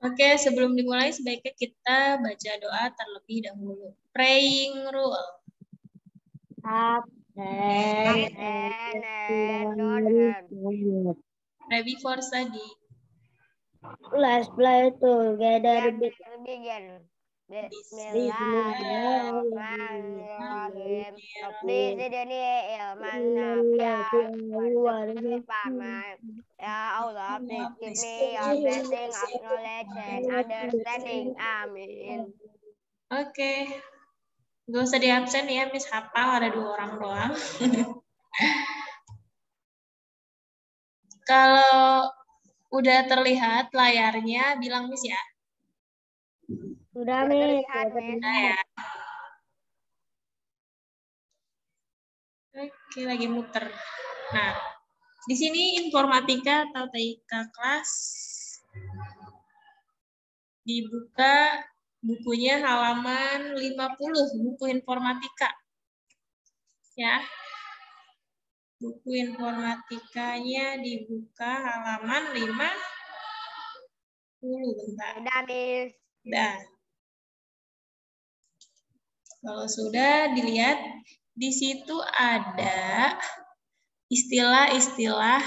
Oke, sebelum dimulai sebaiknya kita baca doa terlebih dahulu. Praying rule. Pray before study. Let's play together. Begin. Bismillahirrahmanirrahim. Rabbi zidni ilman nafi'an. Ya Allah, please give me your blessing of knowledge and understanding. Amin. Oke. Gak usah di absen ya, Miss hafal ada 2 orang doang. Kalau udah terlihat layarnya, bilang Miss ya. Sudah, Miss. Nah, ya. Oke, lagi muter. Nah, di sini informatika atau TIK kelas dibuka bukunya halaman 50, buku informatika. Ya. Buku informatikanya dibuka halaman 50, bentar. Sudah, Miss. Udah. Kalau sudah dilihat, di situ ada istilah-istilah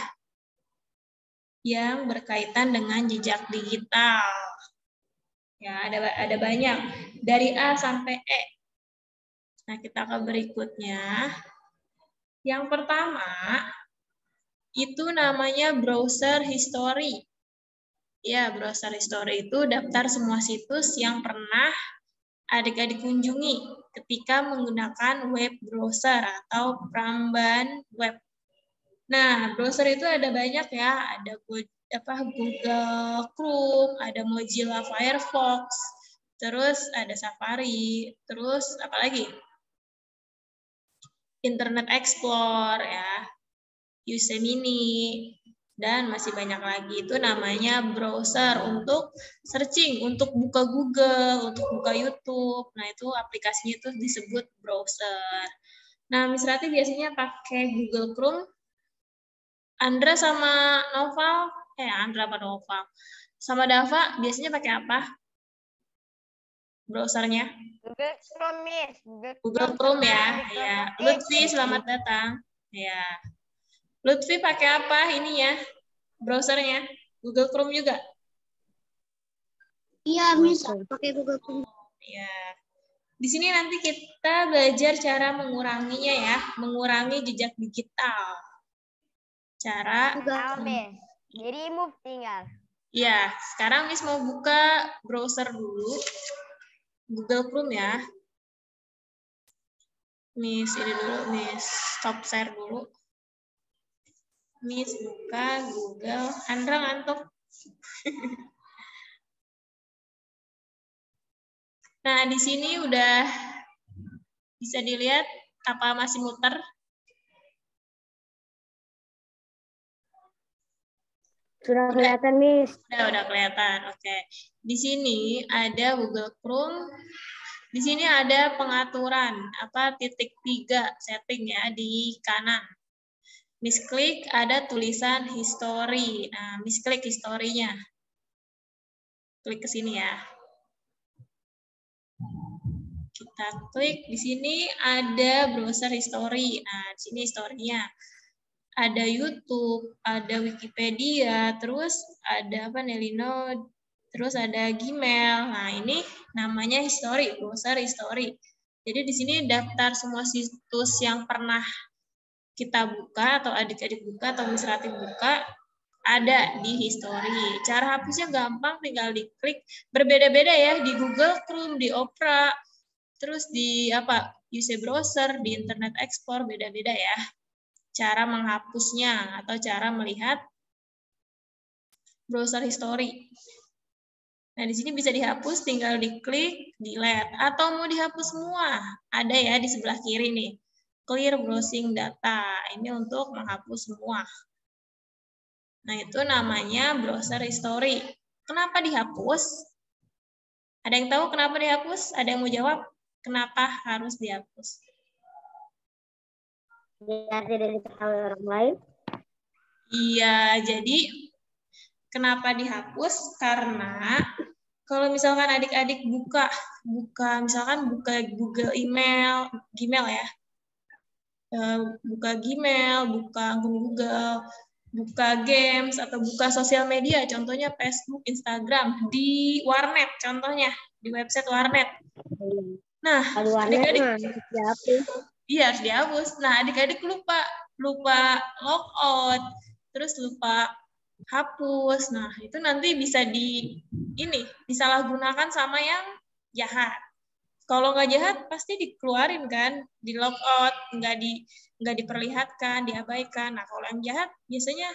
yang berkaitan dengan jejak digital. Ya, ada banyak dari A sampai E. Nah, kita ke berikutnya. Yang pertama itu namanya browser history. Ya, browser history itu daftar semua situs yang pernah adik-adik kunjungi ketika menggunakan web browser atau peramban web. Nah, browser itu ada banyak ya, ada Google Chrome, ada Mozilla Firefox, terus ada Safari, terus apa lagi? Internet Explorer ya, Yosemite, dan masih banyak lagi. Itu namanya browser untuk searching, untuk buka Google, untuk buka YouTube. Nah, itu aplikasinya itu disebut browser. Nah, Miss Rati biasanya pakai Google Chrome. Andra sama Noval, Andra sama Noval, sama Dava biasanya pakai apa? Browsernya? Google Chrome, Miss. Google Chrome ya. Ya. Lutfi, selamat datang. Ya. Lutfi pakai apa ininya? Browsernya? Google Chrome juga? Iya, Miss, pakai Google Chrome. Ya. Di sini nanti kita belajar cara menguranginya ya, mengurangi jejak digital. Cara jadi move tinggal. Ya, sekarang Miss mau buka browser dulu. Google Chrome ya. Miss ini dulu, Miss stop share dulu. Miss buka Google. Andra ngantuk. Nah, di sini udah bisa dilihat apa masih muter? Sudah kelihatan, Miss. Udah kelihatan. Oke. Di sini ada Google Chrome. Di sini ada pengaturan ×3 setting ya di kanan. Miss klik ada tulisan history. Nah, Miss klik historinya. Klik ke sini ya. Kita klik di sini ada browser history. Nah, di sini historinya. Ada YouTube, ada Wikipedia, terus ada Nelinode, terus ada Gmail. Nah, ini namanya history, browser history. Jadi di sini daftar semua situs yang pernah kita buka atau adik-adik buka atau Miss Rati buka ada di history. Cara hapusnya gampang, tinggal diklik. Berbeda-beda ya di Google Chrome, di Opera, terus di UC Browser, di Internet Explorer, beda-beda ya. Cara menghapusnya atau cara melihat browser history. Nah, di sini bisa dihapus, tinggal diklik, delete. Atau mau dihapus semua, ada ya di sebelah kiri nih. Clear browsing data. Ini untuk menghapus semua. Nah, itu namanya browser history. Kenapa dihapus? Ada yang tahu kenapa dihapus? Ada yang mau jawab? Kenapa harus dihapus? Biar tidak diketahui orang lain. Iya, jadi kenapa dihapus? Karena Kalau misalkan adik-adik buka Google email, Gmail ya. Buka Gmail, buka akun Google, buka games atau buka sosial media, contohnya Facebook, Instagram, di warnet contohnya, di website warnet. Nah, Kalau warnet adik-adik iya harus dihapus. Nah, adik-adik lupa logout, terus lupa hapus. Nah, itu nanti bisa disalahgunakan sama yang jahat. Kalau nggak jahat pasti dikeluarin kan, di logout, nggak diperlihatkan, diabaikan. Nah, kalau yang jahat biasanya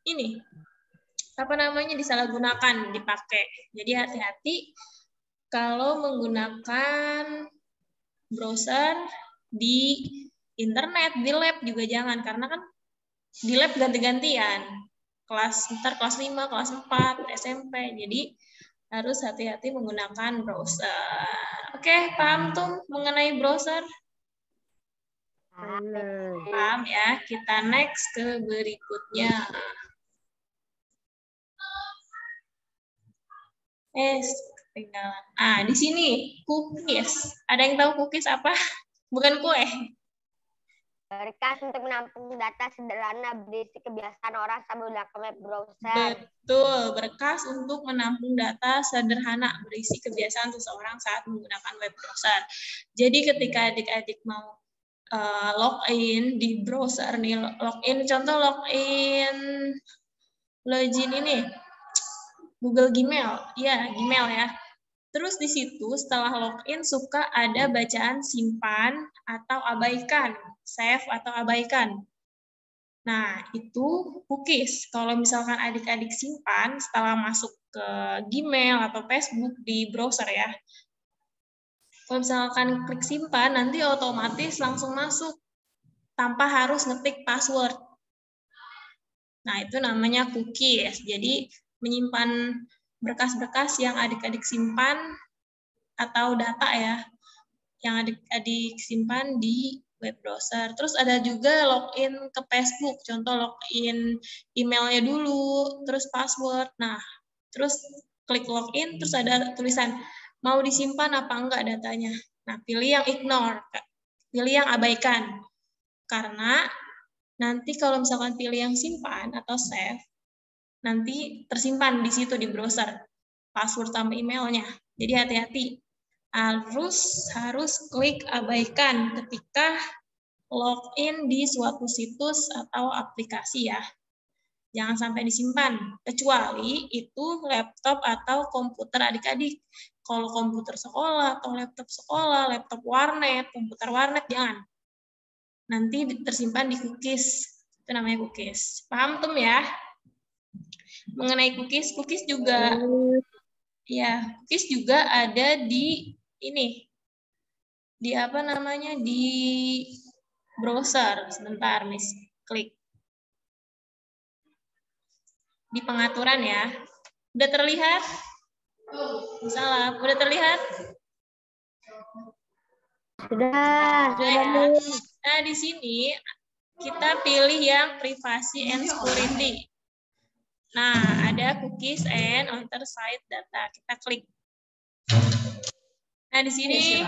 disalahgunakan, dipakai. Jadi hati-hati kalau menggunakan browser di internet, di lab juga jangan, karena kan di lab ganti-gantian. Kelas 5, kelas 4, SMP. Jadi harus hati-hati menggunakan browser. Oke, paham tuh mengenai browser? Paham ya? Kita next ke berikutnya. Ketinggalan. Di sini cookies. Ada yang tahu cookies apa? Bukan kue. Berkas untuk menampung data sederhana berisi kebiasaan orang sambil menggunakan web browser. Betul, berkas untuk menampung data sederhana berisi kebiasaan seseorang saat menggunakan web browser. Jadi ketika adik-adik mau login di browser nih, login ini Google Gmail, ya Gmail ya. Terus di situ setelah login suka ada bacaan simpan atau abaikan, save atau abaikan. Nah, itu cookies. Kalau misalkan adik-adik simpan setelah masuk ke Gmail atau Facebook di browser ya. Kalau misalkan klik simpan, nanti otomatis langsung masuk tanpa harus ngetik password. Nah, itu namanya cookies. Jadi, menyimpan berkas-berkas yang adik-adik simpan atau data ya, yang adik-adik simpan di web browser. Terus ada juga login ke Facebook, contoh login emailnya dulu, terus password. Nah, terus klik login, terus ada tulisan mau disimpan apa enggak datanya. Nah, pilih yang ignore, pilih yang abaikan. Karena nanti kalau misalkan pilih yang simpan atau save, nanti tersimpan di situ di browser password sama emailnya. Jadi hati-hati. Harus klik abaikan ketika login di suatu situs atau aplikasi ya. Jangan sampai disimpan, kecuali itu laptop atau komputer adik-adik. Kalau komputer sekolah atau laptop warnet, komputer warnet, jangan. Nanti tersimpan di cookies. Itu namanya cookies. Paham tuh ya? Mengenai cookies juga cookies juga ada di di browser. Sebentar, Miss. Klik. Di pengaturan ya. Udah terlihat? Salah. Udah terlihat? Sudah. Nah, di sini kita pilih yang privacy and security. Nah, ada cookies and other site data. Kita klik. Nah, di sini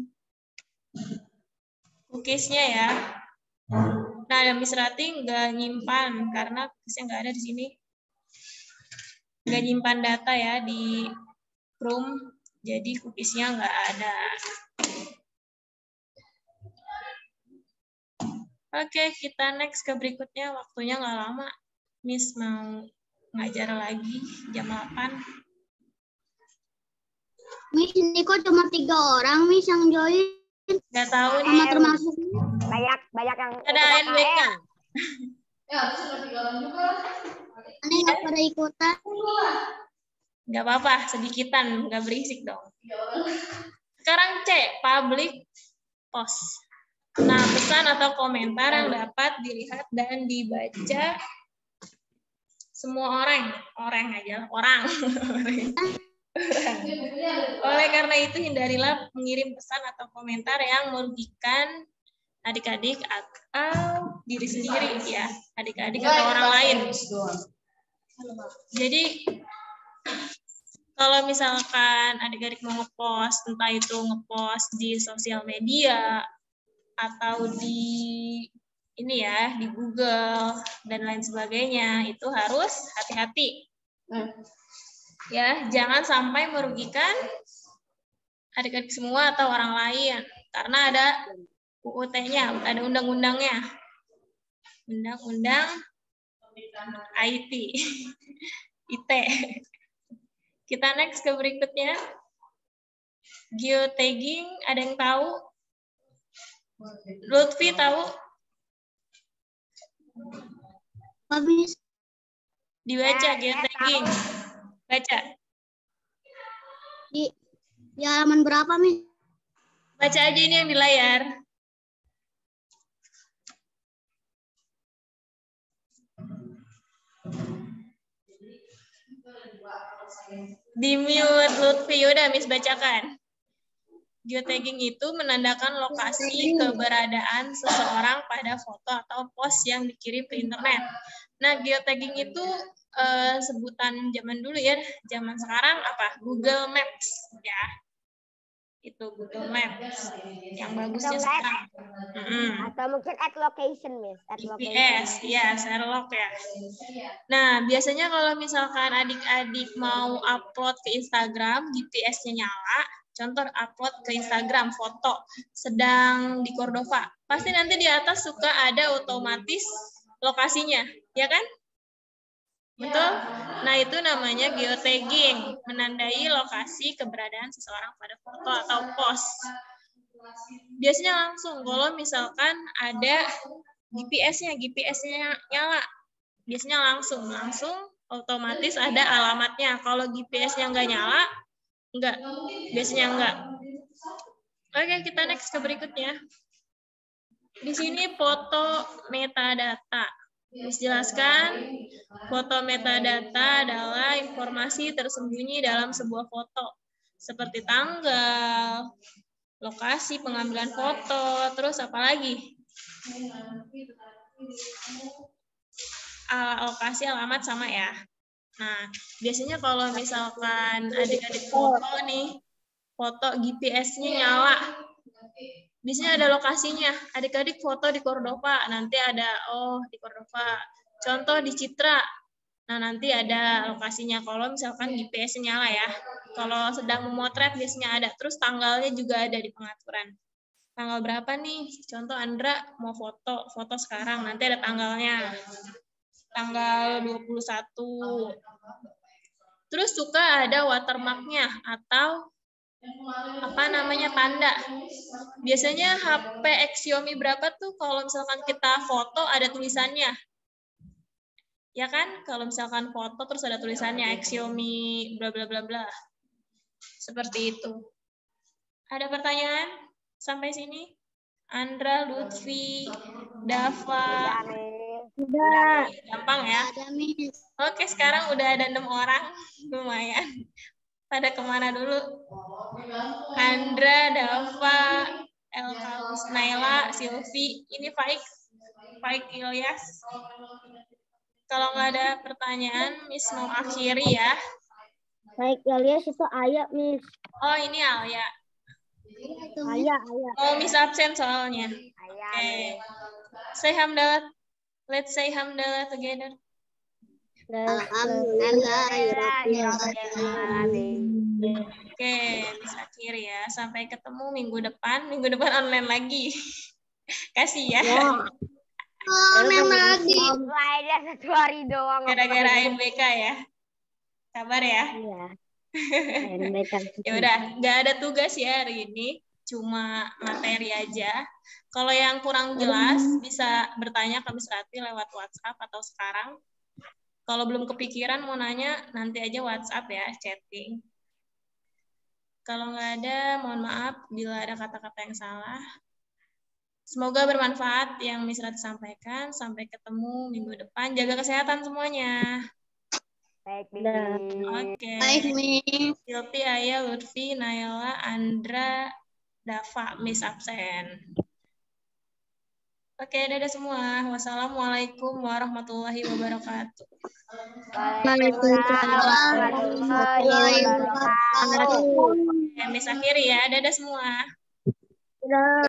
cookiesnya ya. Nah, Miss Rati nggak nyimpan karena cookiesnya nggak ada di sini. Nggak nyimpan data ya di Chrome, jadi cookiesnya nggak ada. Oke, kita next ke berikutnya. Waktunya nggak lama. Miss mau ngajar lagi jam 8. Miss, ini kok cuma 3 orang, Miss, yang join. Nggak tahu nih. Sama termasuk. Banyak yang ada NWK. Ya, harusnya cuma 3 orang juga. Aneh nggak pada ikutan. Nggak apa-apa, sedikitan. Nggak berisik dong. Sekarang C, public post. Nah, pesan atau komentar yang dapat dilihat dan dibaca semua orang. Oleh karena itu, hindarilah mengirim pesan atau komentar yang merugikan adik-adik atau diri sendiri ya, adik-adik atau orang lain. Jadi Kalau misalkan adik-adik mau ngepost, entah itu ngepost di sosial media atau di ini ya, di Google dan lain sebagainya, itu harus hati-hati. Ya, jangan sampai merugikan adik-adik semua atau orang lain, karena ada UUT-nya, ada undang-undangnya. Undang-undang IT. IT. Kita next ke berikutnya. Geotagging, ada yang tahu? Lutfi tahu? Habis Dibaca geotagging. Baca. di halaman berapa, Miss? Baca aja ini yang di layar. Di mute Lutfi, udah Miss bacakan. Geotagging itu menandakan lokasi keberadaan seseorang pada foto atau post yang dikirim ke internet. Nah, geotagging itu sebutan zaman dulu ya. Zaman sekarang apa? Google Maps ya. Itu Google Maps yang bagusnya sekarang. Atau mungkin at location, Miss. At GPS, ya, Sherlock ya. Nah, biasanya kalau misalkan adik-adik mau upload ke Instagram, GPS-nya nyala, contoh upload ke Instagram foto sedang di Cordova, pasti nanti di atas suka ada otomatis lokasinya, ya kan? Betul? Nah, itu namanya geotagging, menandai lokasi keberadaan seseorang pada foto atau post. Biasanya langsung kalau misalkan ada GPS-nya nyala, biasanya langsung otomatis ada alamatnya. Kalau GPS-nya nggak nyala, biasanya enggak. Oke, kita next ke berikutnya. Di sini foto metadata. Jelaskan, foto metadata adalah informasi tersembunyi dalam sebuah foto, seperti tanggal, lokasi pengambilan foto, terus apa lagi? Lokasi, alamat sama ya. Nah, biasanya kalau misalkan adik-adik foto nih, foto GPS-nya nyala, biasanya ada lokasinya. Adik-adik foto di Cordova, nanti ada, di Cordova. Contoh di Citra, nah nanti ada lokasinya. Kalau misalkan GPS-nya nyala ya. Kalau sedang memotret biasanya ada. Terus tanggalnya juga ada di pengaturan. Tanggal berapa nih? Contoh Andra mau foto sekarang, nanti ada tanggalnya. Tanggal 21. Terus suka ada watermark-nya atau tanda. Biasanya HP Xiaomi berapa tuh kalau misalkan kita foto ada tulisannya. Ya kan? Kalau misalkan foto terus ada tulisannya Xiaomi bla bla bla bla. Seperti itu. Ada pertanyaan sampai sini? Andra, Lutfi, Dava. Udah. Gampang ya? Oke, sekarang udah ada 6 orang. Lumayan. Pada kemana dulu? Andra, Dava, Elkaus, Naila, Silvi. Ini Faik Ilyas. Kalau nggak ada pertanyaan, Miss mau akhiri ya. Faik Ilyas itu Ayah, Miss. Oh, ini Alia. Ayah. Oh, Miss absen soalnya. Oke. Say hamdalah. Let's say hamdalah together. Oke, Miss akhiri ya. Sampai ketemu minggu depan. Minggu depan online lagi. Kasih ya. Online lagi. Lainnya 1 hari doang. Gara-gara AMBK ya. Sabar ya. Iya. Ya udah, nggak ada tugas ya hari ini, cuma materi aja. Kalau yang kurang jelas bisa bertanya ke Miss Rati lewat WhatsApp atau sekarang. Kalau belum kepikiran mau nanya, nanti aja WhatsApp ya, chatting. Kalau nggak ada, mohon maaf bila ada kata-kata yang salah. Semoga bermanfaat yang Miss Rati sampaikan. Sampai ketemu minggu depan. Jaga kesehatan semuanya. Baik, Oke. Baik, Miss. Silvi, Ayah, Lutfi, Naila, Andra, Dava, Miss absen. Oke, dadah semua. Wassalamualaikum warahmatullahi wabarakatuh. Waalaikumsalam warahmatullahi wabarakatuh. Miss akhiri ya. Dadah semua.